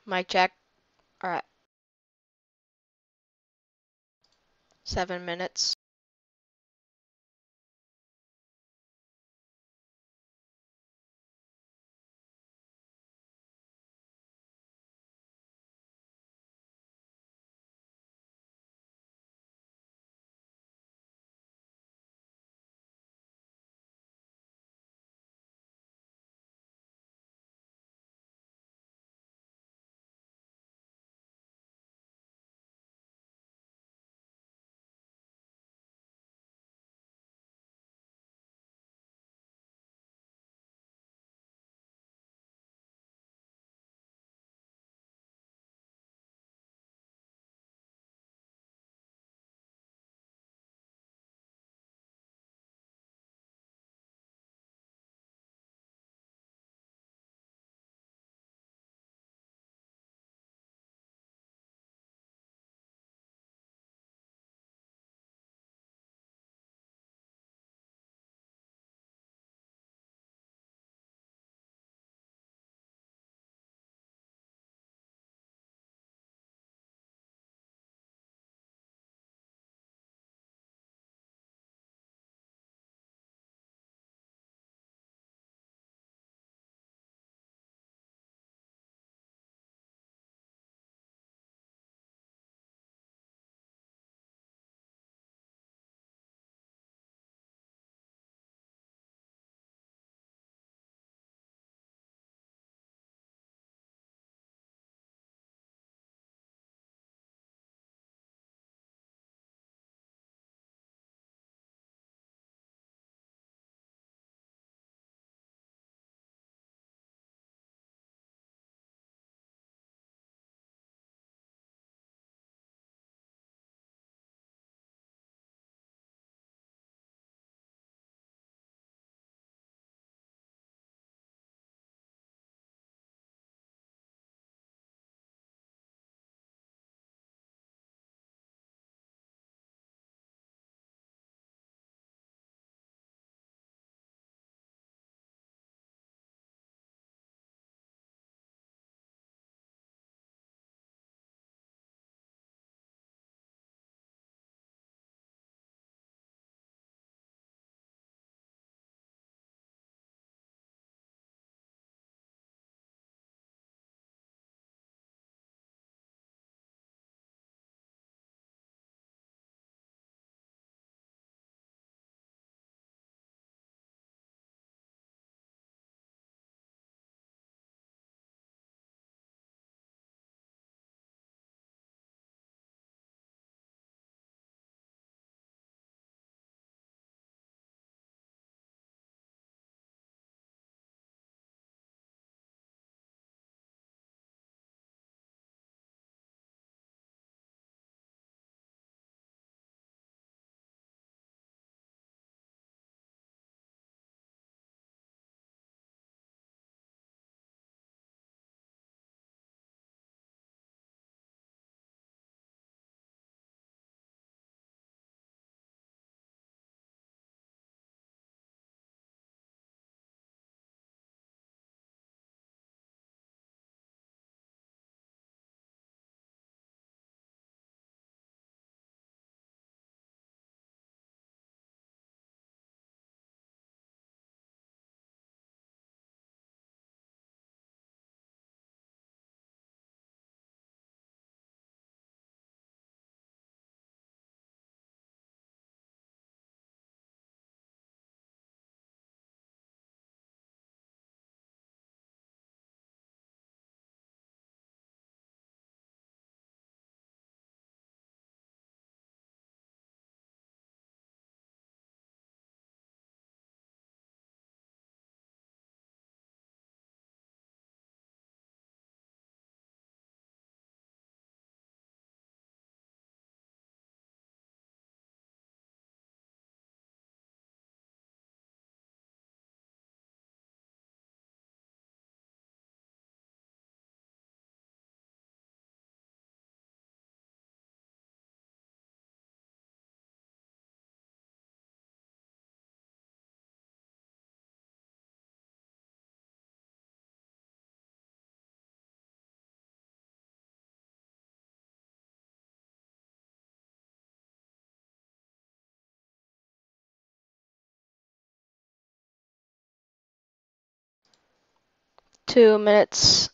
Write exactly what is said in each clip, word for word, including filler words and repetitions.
Mic check. All right. Seven minutes. Two minutes.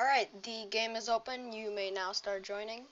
Alright, the game is open. You may now start joining.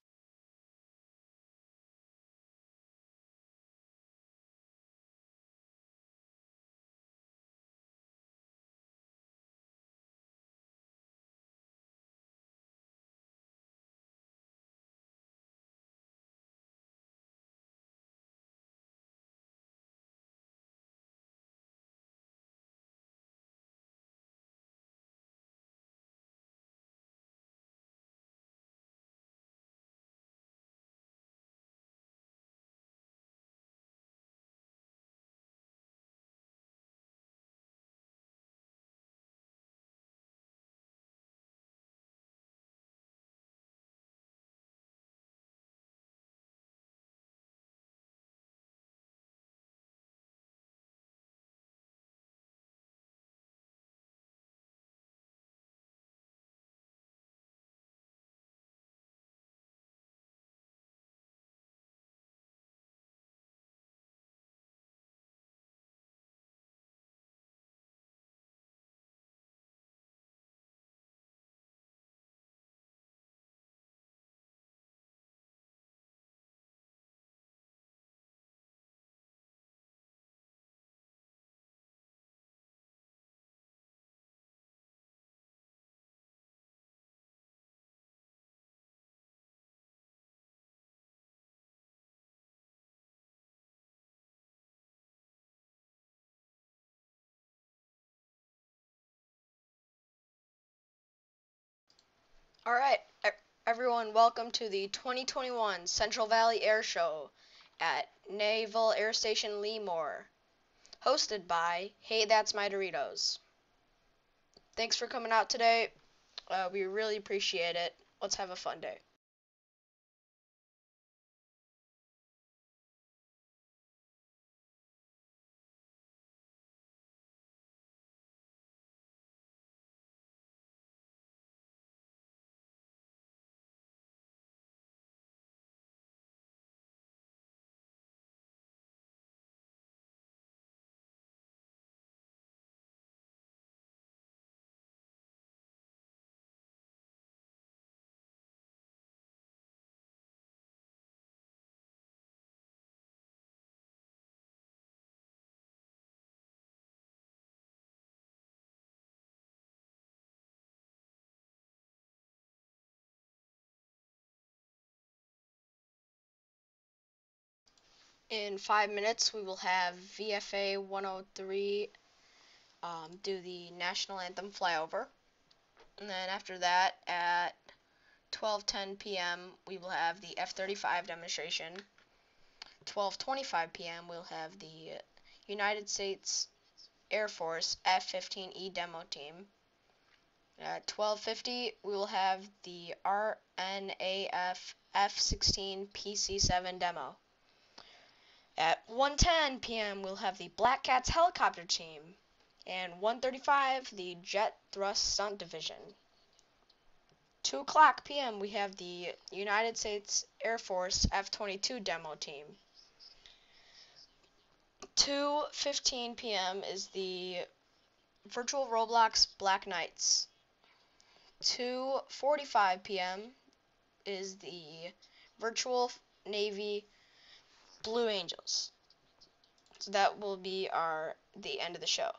Alright, e- everyone, welcome to the twenty twenty-one Central Valley Airshow at Naval Air Station Lemoore, hosted by Hey That's My Doritos. Thanks for coming out today. Uh, we really appreciate it. Let's have a fun day. In five minutes, we will have V F A one oh three um, do the national anthem flyover. And then after that, at twelve ten p m, we will have the F thirty-five demonstration. twelve twenty-five p m, we'll have the United States Air Force F fifteen E demo team. At twelve fifty, we will have the R N A F F sixteen P C seven demo. At one ten p m, we'll have the Black Cats helicopter team. And one thirty-five, the Jet Thrust Stunt Division. two o'clock p m, we have the United States Air Force F twenty-two demo team. two fifteen p m is the Virtual Roblox Black Knights. two forty-five p m is the Virtual Navy Blue Angels. So that will be our the end of the show.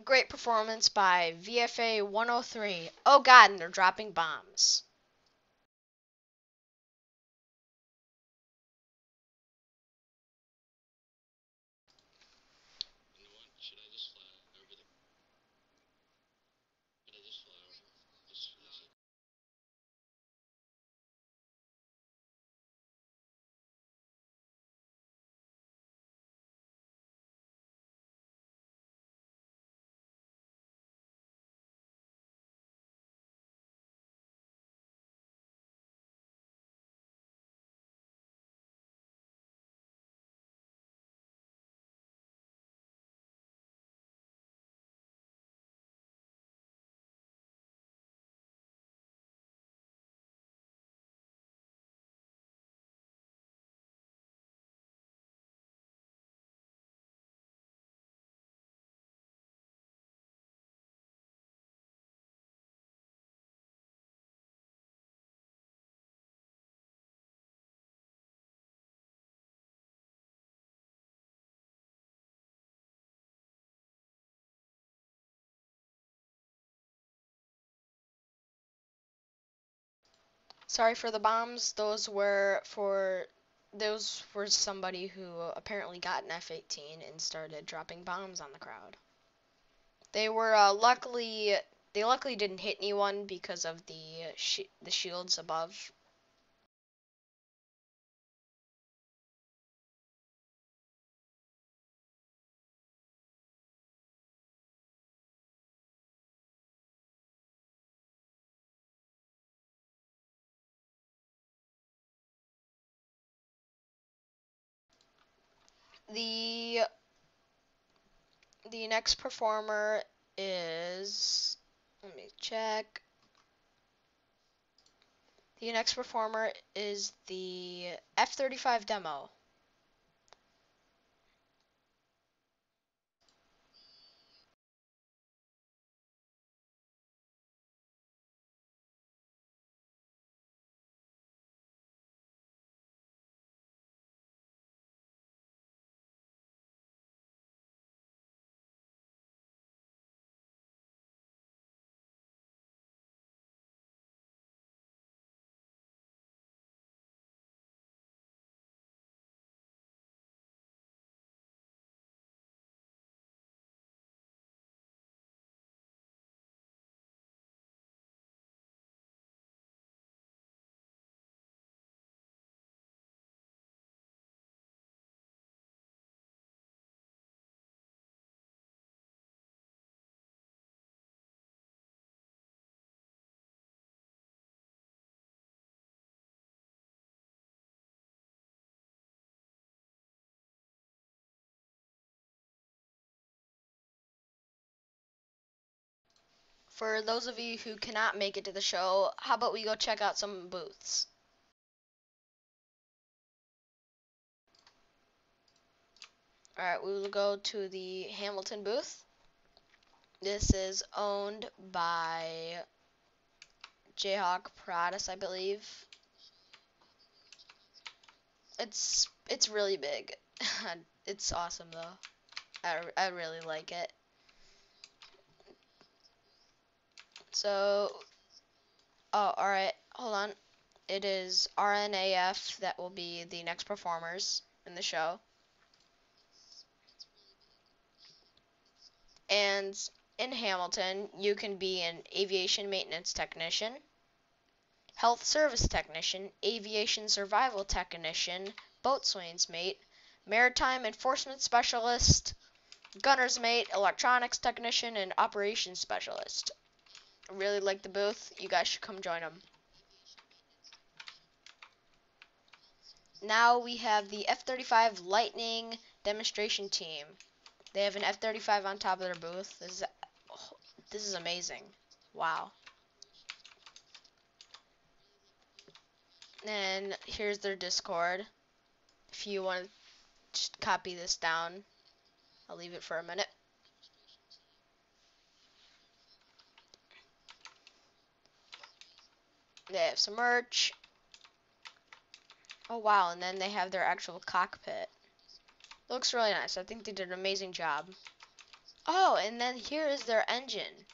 Great performance by V F A one oh three. Oh god, and they're dropping bombs. Sorry for the bombs. Those were for those were somebody who apparently got an F eighteen and started dropping bombs on the crowd. They were uh, luckily they luckily didn't hit anyone because of the sh the shields above. The the next performer is, let me check. The next performer is the F thirty-five demo. For those of you who cannot make it to the show, how about we go check out some booths? Alright, we will go to the Hamilton booth. This is owned by Jayhawk Pradas, I believe. It's it's really big. It's awesome though. I, I really like it. So, oh, alright, hold on. It is R N A F that will be the next performers in the show. And in Hamilton, you can be an aviation maintenance technician, health service technician, aviation survival technician, boatswain's mate, maritime enforcement specialist, gunner's mate, electronics technician, and operations specialist. I really like the booth. You guys should come join them. Now we have the F thirty-five Lightning demonstration team. They have an F thirty-five on top of their booth. This is oh, this is amazing. Wow. And here's their Discord. If you want to just copy this down, I'll leave it for a minute. They have some merch. Oh wow, and then they have their actual cockpit. It looks really nice. I think they did an amazing job. Oh, and then here is their engine.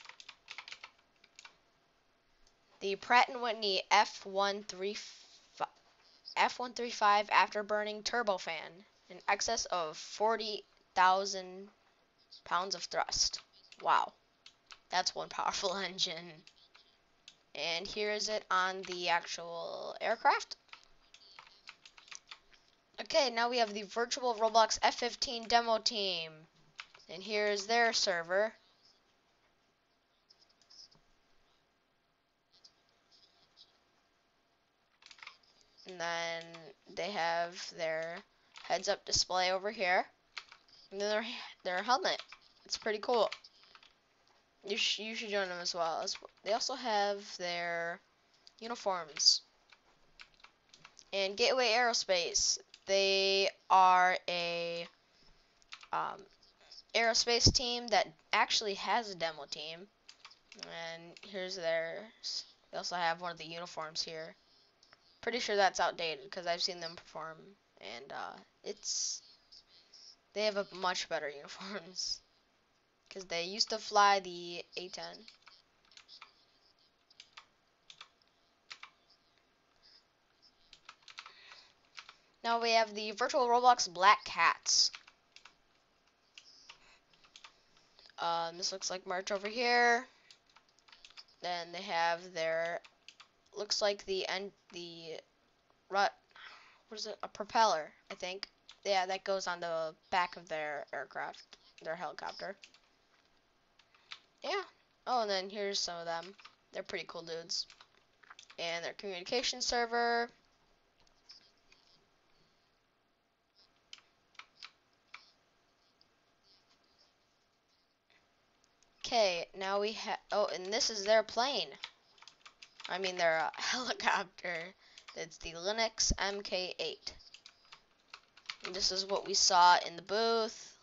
The Pratt and Whitney F one thirty-five F one thirty-five afterburning turbofan, in excess of forty thousand pounds of thrust. Wow, that's one powerful engine. And here is it on the actual aircraft. Okay, now we have the Virtual Roblox F fifteen demo team. And here is their server. And then they have their heads-up display over here. And then their, their helmet. It's pretty cool. You, sh you should join them as well. As they also have their uniforms. And Gateway Aerospace. They are a um, aerospace team that actually has a demo team. And here's theirs. They also have one of the uniforms here. Pretty sure that's outdated because I've seen them perform, and uh, it's they have a much better uniforms because they used to fly the A ten. Now we have the Virtual Roblox Black Cats. Um, this looks like merch over here. Then they have their looks like the end the rut. What is it? A propeller, I think. Yeah, that goes on the back of their aircraft, their helicopter. Yeah. Oh, and then here's some of them. They're pretty cool dudes. And their communication server. Okay, now we have. Oh, and this is their plane. I mean, their uh, helicopter. It's the Linux M K eight. And this is what we saw in the booth.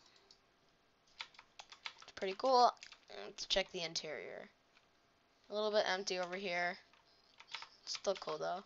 It's pretty cool. Let's check the interior. A little bit empty over here. Still cool though.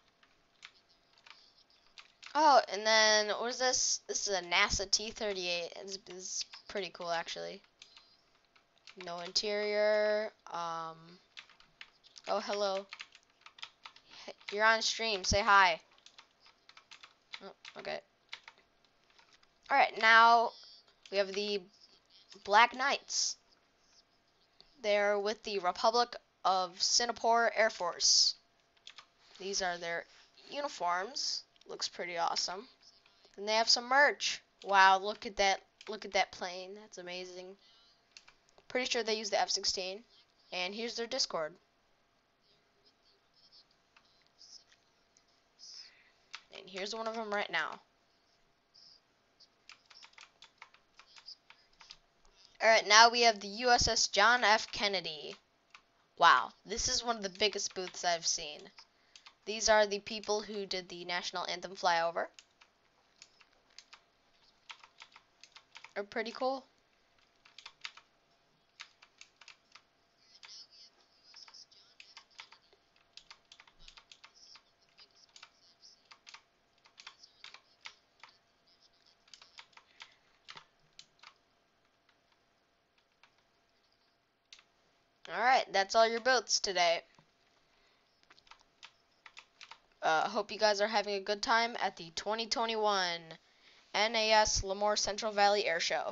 Oh, and then what is this? This is a NASA T thirty-eight. It's, it's pretty cool actually. No interior. Um. Oh, hello. You're on stream. Say hi. Oh, okay. Alright, now we have the Black Knights. They're with the Republic of Singapore Air Force. These are their uniforms. Looks pretty awesome. And they have some merch. Wow, look at that. Look at that plane. That's amazing. Pretty sure they use the F sixteen. And here's their Discord. And here's one of them right now. Alright, now we have the U S S John F Kennedy. Wow, this is one of the biggest booths I've seen. These are the people who did the national anthem flyover. Are pretty cool. Alright, that's all your booths today. Uh, hope you guys are having a good time at the twenty twenty-one N A S Lemoore Central Valley Airshow.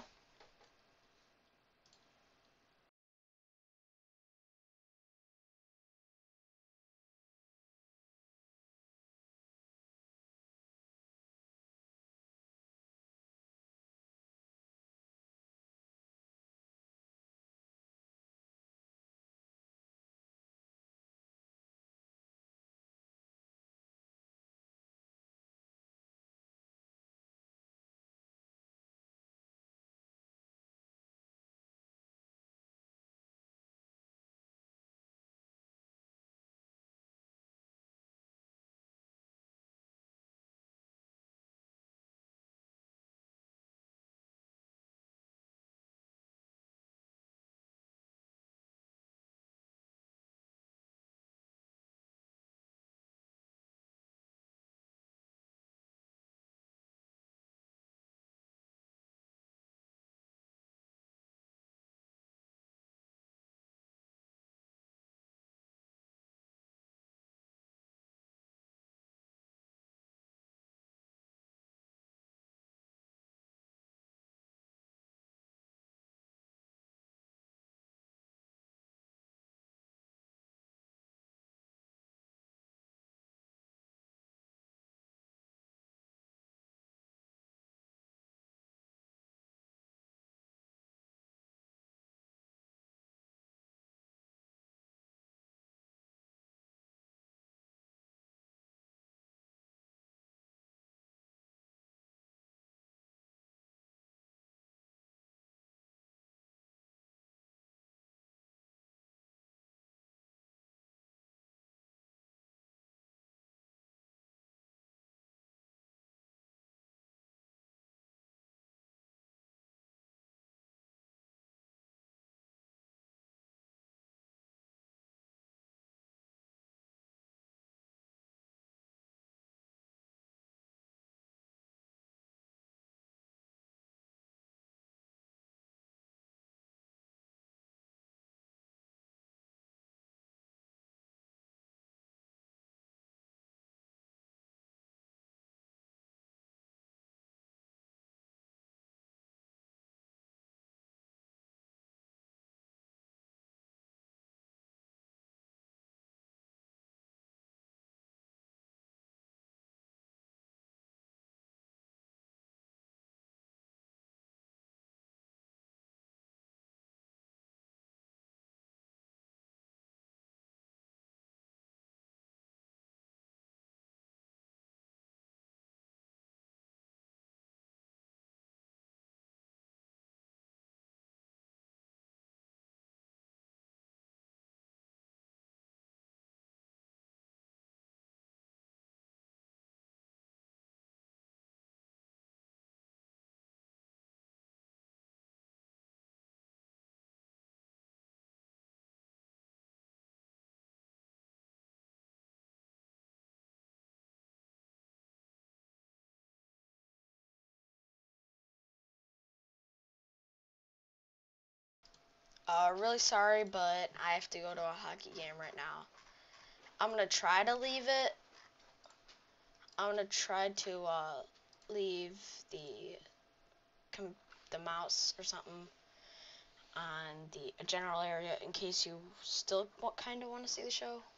Uh, really sorry, but I have to go to a hockey game right now. I'm gonna try to leave it. I'm gonna try to uh, leave the com the mouse or something on the general area in case you still kind of want to see the show.